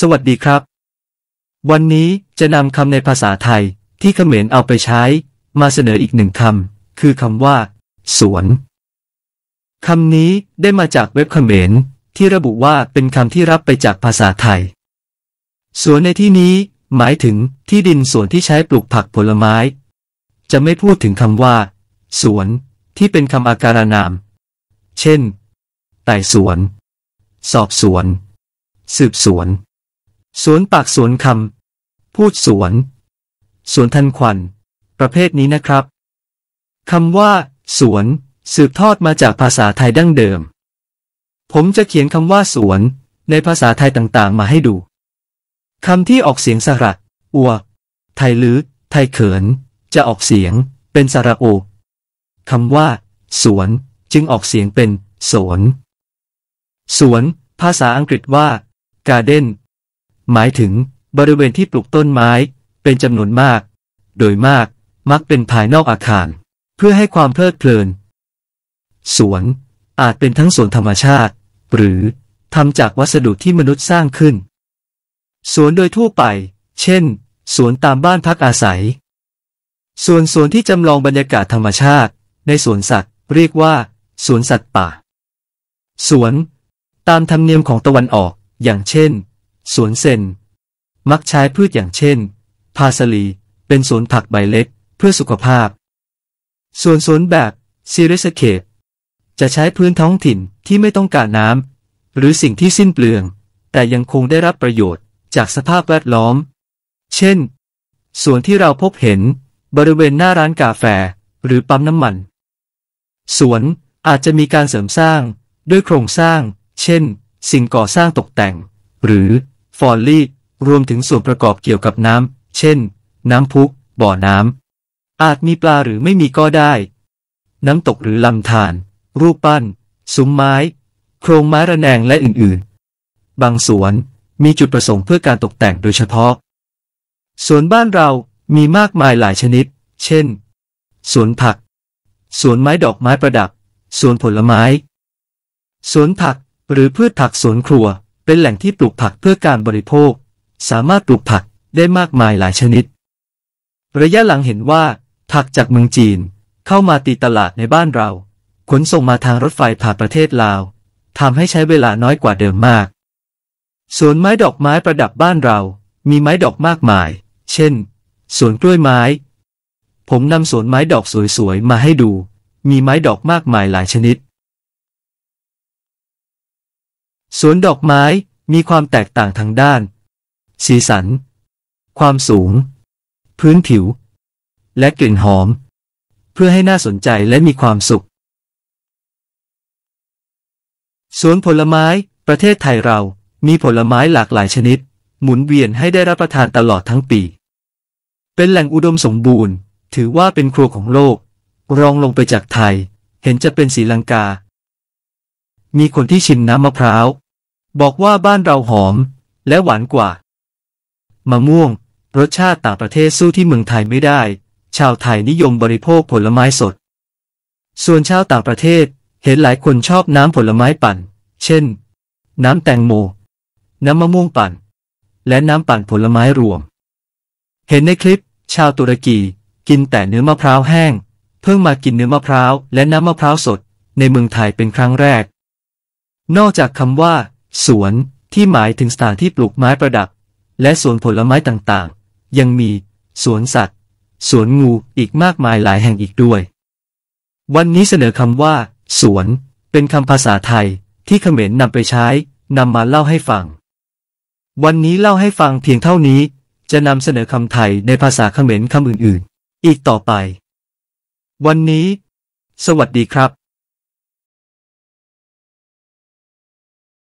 สวัสดีครับวันนี้จะนำคำในภาษาไทยที่เขมรเอาไปใช้มาเสนออีกหนึ่งคำคือคำว่าสวนคำนี้ได้มาจากเว็บเขมรที่ระบุว่าเป็นคำที่รับไปจากภาษาไทยสวนในที่นี้หมายถึงที่ดินสวนที่ใช้ปลูกผักผลไม้จะไม่พูดถึงคำว่าสวนที่เป็นคำอาการนามเช่นไต่สวนสอบสวนสืบสวนสวนปากสวนคำพูดสวนสวนทันควันประเภทนี้นะครับคำว่าสวนสืบทอดมาจากภาษาไทยดั้งเดิมผมจะเขียนคำว่าสวนในภาษาไทยต่างๆมาให้ดูคำที่ออกเสียงสระอัวไทยลือไทยเขินจะออกเสียงเป็นสระโอคำว่าสวนจึงออกเสียงเป็นสวนสวนภาษาอังกฤษว่า garden หมายถึงบริเวณที่ปลูกต้นไม้เป็นจำนวนมากโดยมากมักเป็นภายนอกอาคารเพื่อให้ความเพลิดเพลินสวนอาจเป็นทั้งสวนธรรมชาติหรือทำจากวัสดุที่มนุษย์สร้างขึ้นสวนโดยทั่วไปเช่นสวนตามบ้านพักอาศัยส่วนสวนที่จำลองบรรยากาศธรรมชาติในสวนสัตว์เรียกว่าสวนสัตว์ป่าสวนตามธรรมเนียมของตะวันออกอย่างเช่นสวนเซนมักใช้พืชอย่างเช่นพาสลีเป็นสวนผักใบเล็กเพื่อสุขภาพส่วนสวนแบบซีเรสเคปจะใช้พื้นท้องถิ่นที่ไม่ต้องการน้ำหรือสิ่งที่สิ้นเปลืองแต่ยังคงได้รับประโยชน์จากสภาพแวดล้อมเช่นสวนที่เราพบเห็นบริเวณหน้าร้านกาแฟหรือปั๊มน้ำมันสวนอาจจะมีการเสริมสร้างด้วยโครงสร้างเช่นสิ่งก่อสร้างตกแต่งหรือฟอลลี่รวมถึงส่วนประกอบเกี่ยวกับน้ำเช่นน้ำพุบ่อน้ำอาจมีปลาหรือไม่มีก็ได้น้ำตกหรือลำธารรูปปั้นซุ้มไม้โครงไม้ระแนงและอื่นๆบางสวนมีจุดประสงค์เพื่อการตกแต่งโดยเฉพาะสวนบ้านเรามีมากมายหลายชนิดเช่นสวนผักสวนไม้ดอกไม้ประดับสวนผลไม้สวนผักหรือพืชผักสวนครัวเป็นแหล่งที่ปลูกผักเพื่อการบริโภคสามารถปลูกผักได้มากมายหลายชนิดระยะหลังเห็นว่าผักจากเมืองจีนเข้ามาตีตลาดในบ้านเราขนส่งมาทางรถไฟผ่านประเทศลาวทำให้ใช้เวลาน้อยกว่าเดิมมากสวนไม้ดอกไม้ประดับบ้านเรามีไม้ดอกมากมายเช่นสวนกล้วยไม้ผมนำสวนไม้ดอกสวยๆมาให้ดูมีไม้ดอกมากมายหลายชนิดสวนดอกไม้มีความแตกต่างทางด้านสีสันความสูงพื้นผิวและกลิ่นหอมเพื่อให้น่าสนใจและมีความสุขสวนผลไม้ประเทศไทยเรามีผลไม้หลากหลายชนิดหมุนเวียนให้ได้รับประทานตลอดทั้งปีเป็นแหล่งอุดมสมบูรณ์ถือว่าเป็นครัวของโลกรองลงไปจากไทยเห็นจะเป็นศรีลังกามีคนที่ชิมน้ำมะพร้าวบอกว่าบ้านเราหอมและหวานกว่ามะม่วงรสชาติต่างประเทศสู้ที่เมืองไทยไม่ได้ชาวไทยนิยมบริโภคผลไม้สดส่วนชาวต่างประเทศเห็นหลายคนชอบน้ำผลไม้ปั่นเช่นน้ำแตงโมน้ำมะม่วงปั่นและน้ำปั่นผลไม้รวมเห็นในคลิปชาวตุรกีกินแต่เนื้อมะพร้าวแห้งเพิ่งมากินเนื้อมะพร้าวและน้ำมะพร้าวสดในเมืองไทยเป็นครั้งแรกนอกจากคำว่าสวนที่หมายถึงสถานที่ปลูกไม้ประดับและสวนผลไม้ต่างๆยังมีสวนสัตว์สวนงูอีกมากมายหลายแห่งอีกด้วยวันนี้เสนอคำว่าสวนเป็นคำภาษาไทยที่เขมรนำไปใช้นำมาเล่าให้ฟังวันนี้เล่าให้ฟังเพียงเท่านี้จะนำเสนอคำไทยในภาษาเขมรคำอื่นๆอีกต่อไปวันนี้สวัสดีครับ